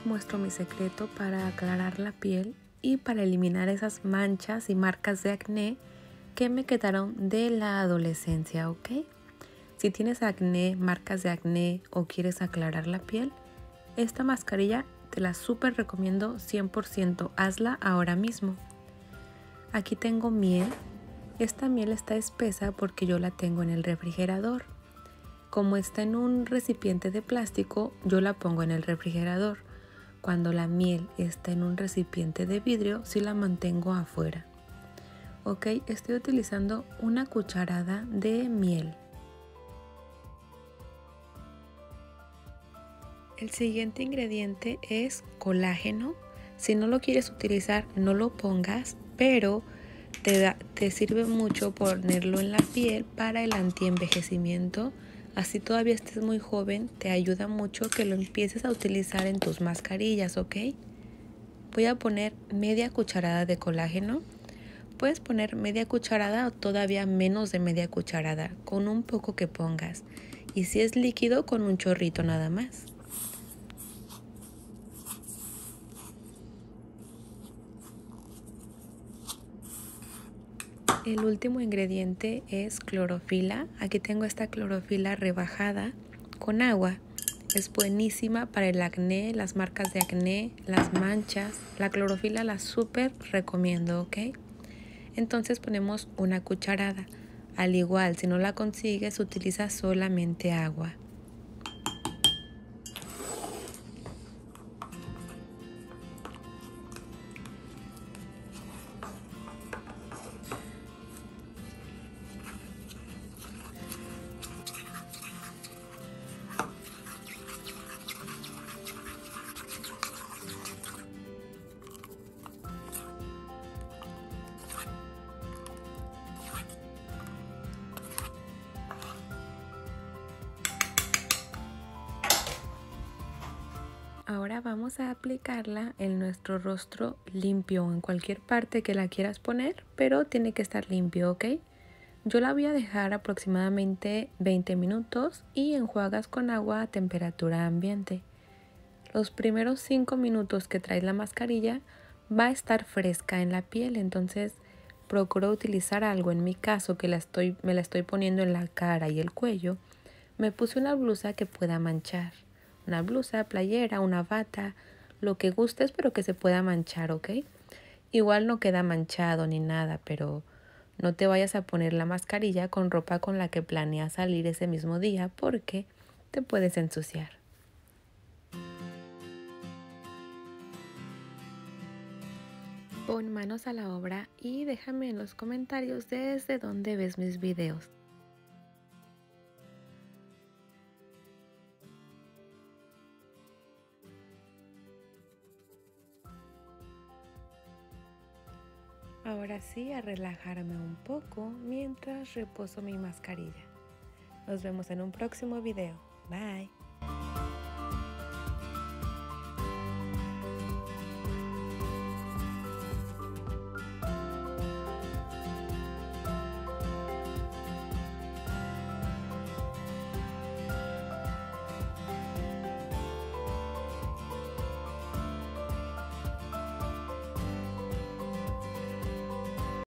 muestro mi secreto para aclarar la piel y para eliminar esas manchas y marcas de acné que me quedaron de la adolescencia, ¿ok? Si tienes acné, marcas de acné o quieres aclarar la piel, esta mascarilla te la súper recomiendo 100%, hazla ahora mismo. Aquí tengo miel. Esta miel está espesa porque yo la tengo en el refrigerador. Como está en un recipiente de plástico, yo la pongo en el refrigerador. Cuando la miel está en un recipiente de vidrio, sí la mantengo afuera. Ok, estoy utilizando una cucharada de miel. El siguiente ingrediente es colágeno. Si no lo quieres utilizar, no lo pongas, pero te sirve mucho ponerlo en la piel para el antienvejecimiento. Así todavía estés muy joven, te ayuda mucho que lo empieces a utilizar en tus mascarillas, ¿ok? Voy a poner media cucharada de colágeno. Puedes poner media cucharada o todavía menos de media cucharada, con un poco que pongas. Y si es líquido, con un chorrito nada más. El último ingrediente es clorofila. Aquí tengo esta clorofila rebajada con agua. Es buenísima para el acné, las marcas de acné, las manchas. La clorofila la súper recomiendo, ¿ok? Entonces ponemos una cucharada. Al igual, si no la consigues, utiliza solamente agua. Ahora vamos a aplicarla en nuestro rostro limpio o en cualquier parte que la quieras poner, pero tiene que estar limpio, ¿ok? Yo la voy a dejar aproximadamente 20 minutos y enjuagas con agua a temperatura ambiente. Los primeros 5 minutos que traes la mascarilla va a estar fresca en la piel, entonces procuro utilizar algo. En mi caso, que me la estoy poniendo en la cara y el cuello, me puse una blusa que pueda manchar. Una blusa, playera, una bata, lo que gustes, pero que se pueda manchar, ¿ok? Igual no queda manchado ni nada, pero no te vayas a poner la mascarilla con ropa con la que planeas salir ese mismo día porque te puedes ensuciar. Pon manos a la obra y déjame en los comentarios desde dónde ves mis videos. Ahora sí, a relajarme un poco mientras reposo mi mascarilla. Nos vemos en un próximo video. Bye.